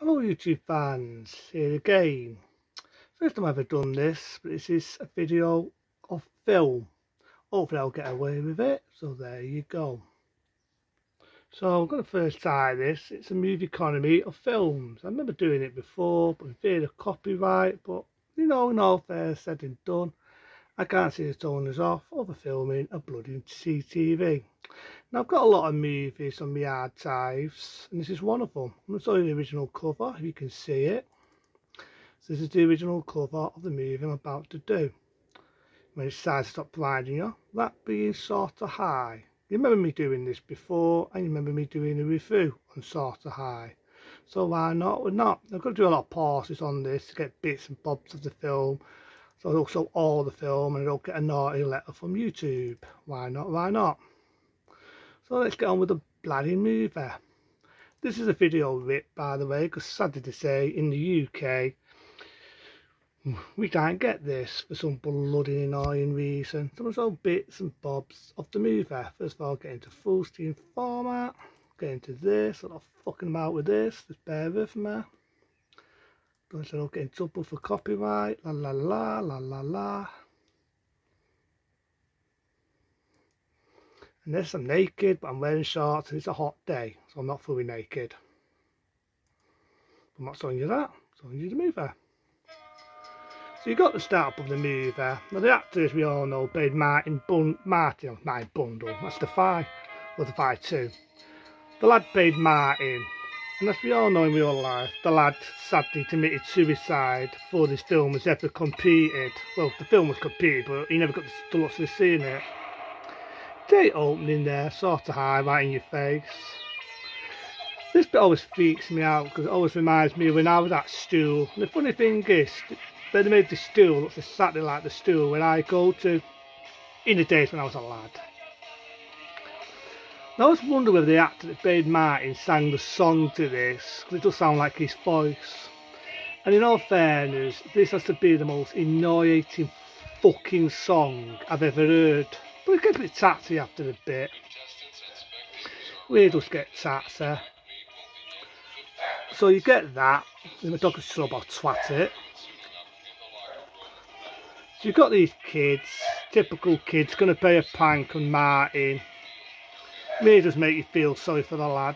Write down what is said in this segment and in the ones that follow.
Hello YouTube fans, here again. First time I've ever done this, but this is a video of film. Hopefully I'll get away with it, so there you go. So I'm going to first try this. It's a movie economy of films. I remember doing it before, but in fear of copyright, but in all fair said and done, I can't see the toners off over filming a bloody CTV. Now I've got a lot of movies on my archives, and this is one of them. I'm going to show you the original cover, if you can see it. So this is the original cover of the movie I'm about to do. When it decides to stop blinding you, that being Sorta High. You remember me doing this before, and you remember me doing a review on Sorta High. So why not? We're not. I've got to do a lot of pauses on this to get bits and bobs of the film. So also all the film, and I don't get a naughty letter from YouTube. Why not? Why not? So let's get on with the bloody movie. This is a video rip, by the way, because sadly to say, in the UK, we can't get this for some bloody annoying reason. So I'm showing bits and bobs of the movie. First of all, get into full screen format, get into this, I'm not fucking about with this, just bear with me. Don't say I'll get in trouble for copyright, la la la, la la la. And this, I'm naked, but I'm wearing shorts, and it's a hot day, so I'm not fully naked. I'm not showing you that, I'm showing you the movie. So you got the start of the movie. Now the actors we all know played Martin Bundle, that's the Defy, or Defy 2. The lad played Martin, and as we all know in real life, the lad sadly committed suicide before this film was ever completed. Well, the film was completed, but he never got to actually see it. Date opening there, Sorta High, right in your face. This bit always freaks me out because it always reminds me of when I was at school. And the funny thing is, they made the stool looks exactly like the stool when I go to in the days when I was a lad. Now I always wonder whether the actor that played Martin sang the song to this, because it does sound like his voice. And in all fairness, this has to be the most annoying fucking song I've ever heard. But it gets a bit tatsy after a bit. We just get tatsy. So you get that. My dog is sure about twat it. So you've got these kids, typical kids, going to play a prank on Martin. May just make you feel sorry for the lad.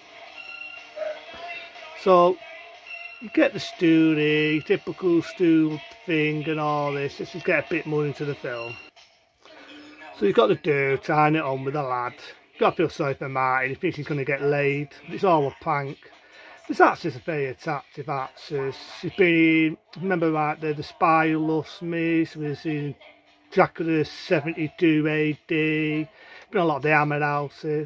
So you get the stool here, typical stool thing and all this. Let's just get a bit more into the film. So you've got the dude tying it on with the lad. You've got to feel sorry for Martin, he thinks he's going to get laid. But it's all a prank. This actress is a very attractive actress. She's been in, remember right there, The Spy Who Loves Me. She was in Dracula 72 AD. Been a lot of the Hammer houses.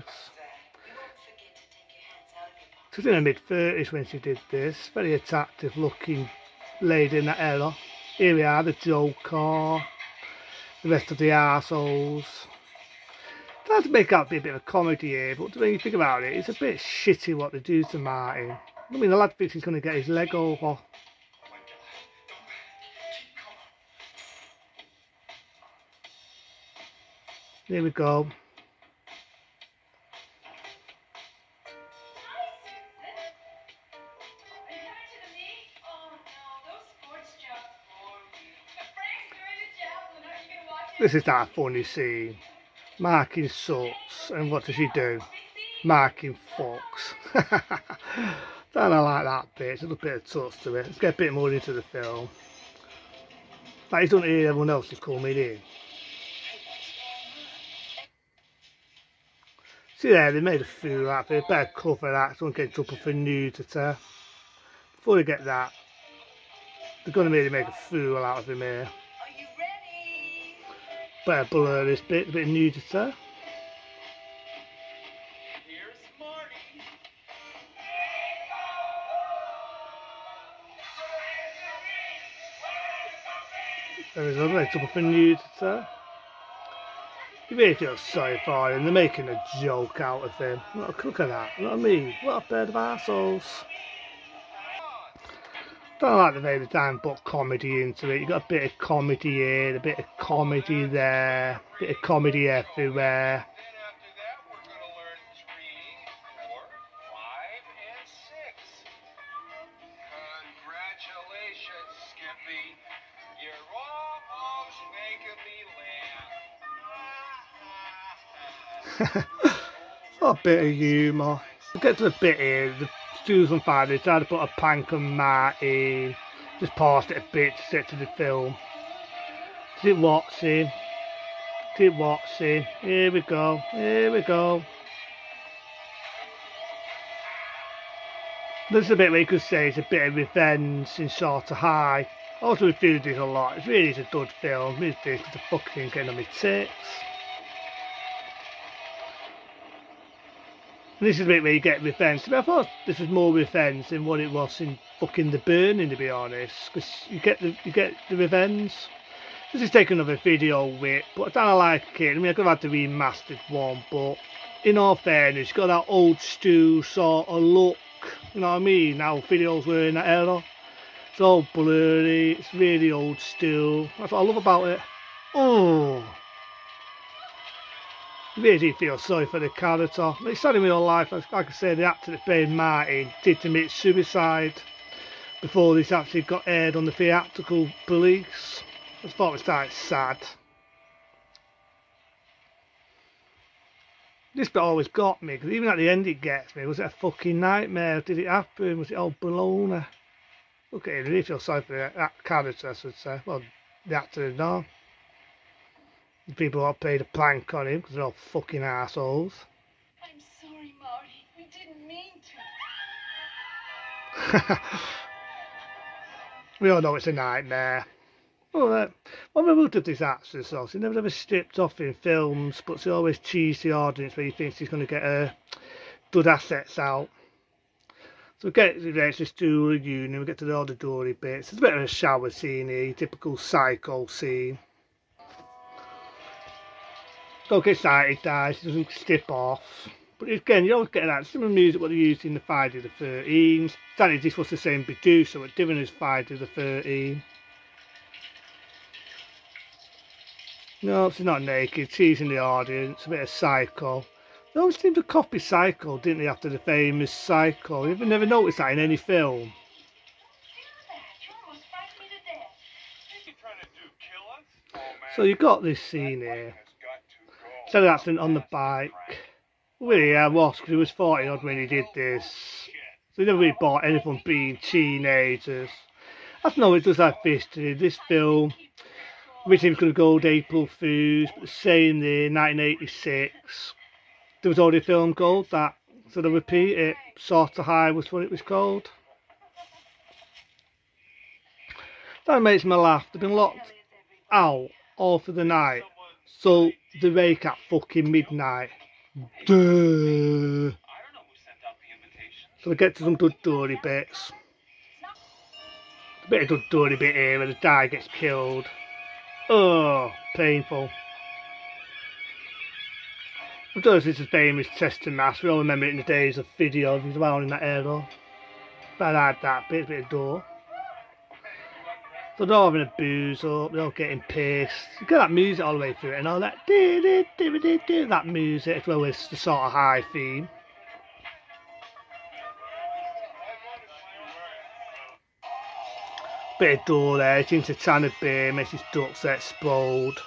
She was in her mid-30s when she did this. Very attractive looking lady in that era. Here we are, the Joker. The rest of the arseholes. Trying to make out to be a bit of a comedy here, but when you think about it, it's a bit shitty what they do to Martin. I mean, the lad thinks he's going to get his leg over. Here we go. This is that funny scene. Marking sucks, and what does he do? Marking fucks. Don't I like that bit? It's a little bit of touch to it. Let's get a bit more into the film. Like he's done it here, everyone else is coming in. See there, they made a fool out of it. Better cover that, so don't get in trouble for nudity. Before they get that, they're going to really make a fool out of him here. Better blur this bit, a bit of nudity. There is another trouble for nudity. You really feel sorry for him, they're making a joke out of him. Look at that, you know what I mean? What a pair of arseholes. Don't like the way the time put comedy into it. You've got a bit of comedy here, a bit of comedy there, a bit of comedy everywhere. You're almost making me laugh. A bit of humour. We'll get to the bit here. The Stu's on fire. They tried to put a prank on Martin. Just paused it a bit to set to the film. Keep watching. Keep watching. Here we go. Here we go. There's a bit where you could say it's a bit of revenge in Shorter High. Also reviewed this a lot. It really is a good film. It's this the fucking getting on my tits. And this is a bit where you get revenge. But I thought this was more revenge than what it was in fucking The Burning, to be honest. Because you get the revenge. This is taking another video with, but I don't like it. I mean, I could have had the remastered one, but in all fairness, you've got that old Stu sort of look. You know what I mean? How videos were in that era. It's all blurry. It's really old Stu. That's what I love about it. Oh. Really feel sorry for the character. It's sad in real life. Like I said, the actor that played Martin did commit suicide before this actually got aired on the theatrical release. I thought it was quite sad. This bit always got me, because even at the end it gets me. Was it a fucking nightmare? Did it happen? Was it all baloney? Look at it, I really feel sorry for that character, I should say. Well, the actor and all. The people who played a prank on him, because they're all fucking assholes. I'm sorry, Marty. We didn't mean to. We all know it's a nightmare. Well, one of the root of this actress, though, she never ever stripped off in films, but she always cheesed the audience where you think she's going to get her good assets out. So we get to this school reunion, we get to all the Dory bits. It's a bit of a shower scene here, typical Psycho scene. Don't get excited, guys, she doesn't strip off. But again, you always get that similar music what they used in the Friday the 13th. Sadly, this was the same producer, but given as Friday the 13th. No, she's not naked, she's in the audience, a bit of Psycho. They always seemed to copy Psycho, didn't they, after the famous Psycho? You never noticed that in any film. So you got this scene here. Instead of accident on the bike. Really, yeah, was, because he was 40 odd when he did this. So he never really bought anything being teenagers. That's no, it does have history. This film originally was going to go to April Fools, but the same year, 1986, there was already a film called that. So they repeat it. Shorter High was what it was called. That makes me laugh. They've been locked out all for the night. So they wake at fucking midnight. Duh. So we get to some good Dory bits. A bit of good Dory bit here where the guy gets killed. Oh, painful. Of course, this is famous Testing Mass. We all remember it in the days of video. It was around in that era. But I had that bit of door. So they're all having a booze up, they're all getting pissed. You get that music all the way through it and all that. That music as well as the sort of high theme. Bit of door there, it's into Tanner Bay, makes his ducks explode.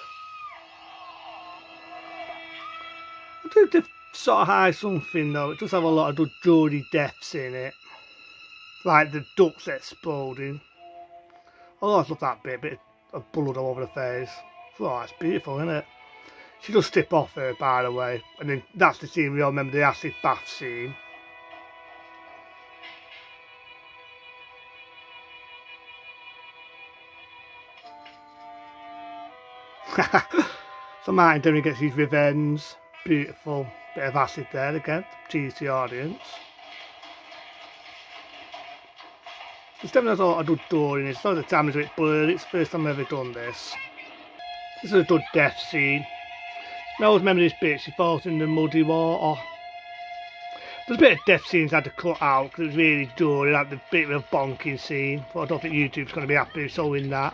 I do the sort of high something though, it does have a lot of good Geordie deaths in it. Like the ducks exploding. I always love that bit of blood all over the face. Oh, it's beautiful, isn't it? She does strip off her, by the way. And then that's the scene we all remember, the acid bath scene. So Martin Dennehy gets his revenge. Beautiful. Bit of acid there again. Tease the audience. It's definitely a good door in it. It's not the time it's a bit blurry. It's the first time I've ever done this. This is a good death scene. I always remember this bit. She falls in the muddy water. There's a bit of death scenes I had to cut out because it was really dull. Like the bit of a bonking scene. But I don't think YouTube's going to be happy with showing that.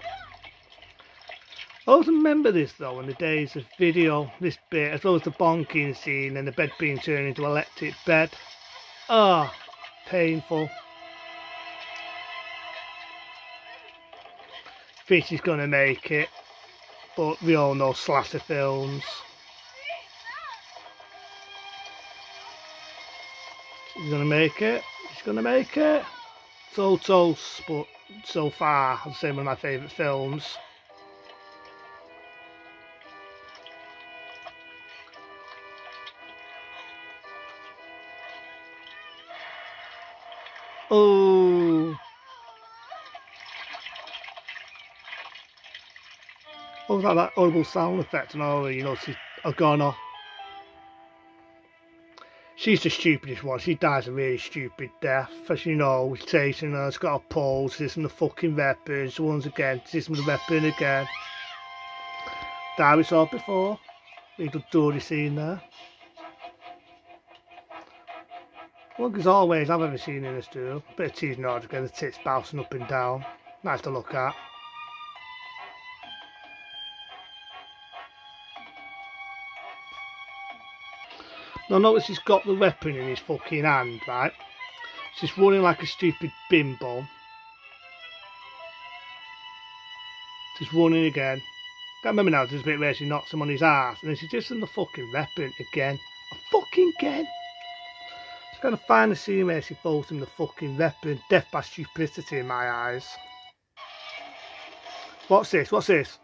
I always remember this though in the days of video, this bit, as well as the bonking scene and the bed being turned into an electric bed. Ah, painful. think she's going to make it, but we all know slasher films. She's going to make it. She's going to make it. So close, but so far, I'd say one of my favourite films. Oh. Oh, that horrible sound effect and all, you know, she's gone off. She's the stupidest one. She dies a really stupid death. As you know, he's chasing her, she's got a pole, she's from the fucking weapons, once again, she's from the weapon again. That we saw before. Little Dory scene there. Look, as always, I've ever seen in this duel. Bit of teasing hard again, the tits bouncing up and down. Nice to look at. Now notice he's got the weapon in his fucking hand, right? She's running like a stupid bimbo. She's running again. Can't remember now, there's a bit where she knocks him on his ass, and then she's just in the fucking weapon again. Fucking again! She's got to find the scene where she falls him the fucking weapon. Death by stupidity in my eyes. What's this? What's this?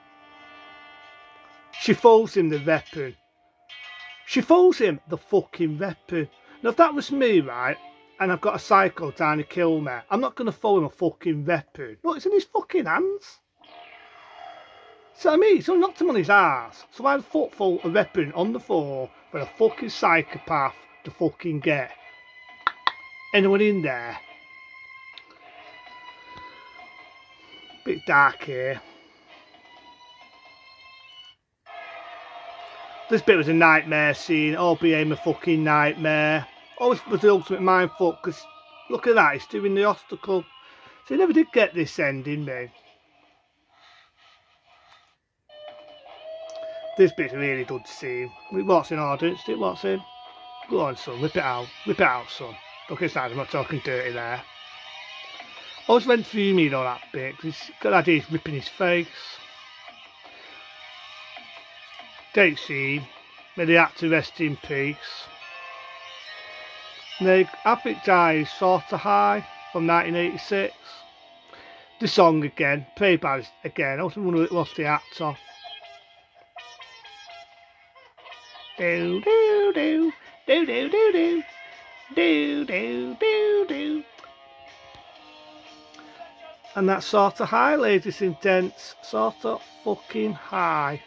She falls him the weapon. She falls him the fucking weapon. Now if that was me, right, and I've got a psycho trying to kill me, I'm not going to throw him a fucking weapon. Look, it's in his fucking hands. So I mean, so I knocked him on his ass. So I had a weapon on the floor for a fucking psychopath to fucking get. Anyone in there? Bit dark here. This bit was a nightmare scene. All became a fucking nightmare. Always was the ultimate mindfuck because look at that, he's doing the obstacle. So he never did get this ending, me. This bit's a really good scene. What's in order? What's in? Go on, son, whip it out. Whip it out, son. Look inside, I'm not talking dirty there. Always went through me though, that bit, because he's got that idea he's ripping his face. Great scene. May the actor rest in peace. The Average Eye Sort of High from 1986. The song again, played by again. I also wonder what's the actor. Do do do do do do do do do do do. And that Sort of High, ladies and gents, sort of fucking high.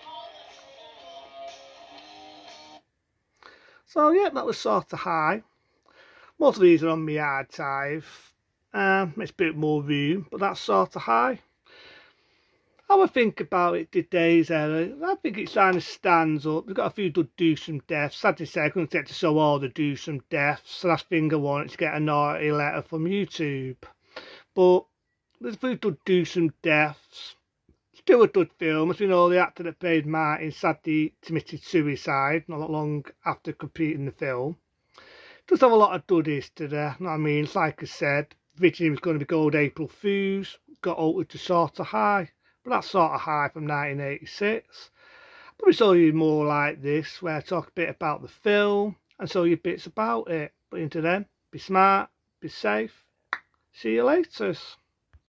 So yeah, that was Sort of High. Most of these are on my archive. It's a bit more room, but that's Sort of High. I would think about it today's era. I think it kind of stands up. We've got a few good gruesome deaths. Sad to say, I couldn't get to show all the gruesome deaths. So last thing I wanted to get a naughty letter from YouTube. But there's a few good gruesome deaths. Still a good film. As we know, the actor that played Martin sadly committed suicide not long after completing the film. Does have a lot of good history there, you know what I mean? It's like I said, originally it was going to be called April Fools, got altered to Sort of High, but that's Sort of High from 1986. But we saw you more like this, where I talk a bit about the film and show you bits about it. But until then, be smart, be safe, see you later.